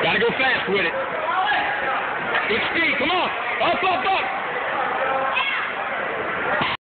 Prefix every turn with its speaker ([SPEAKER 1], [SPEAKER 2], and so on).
[SPEAKER 1] Gotta go fast with it. Good speed, come on. Up, up, up.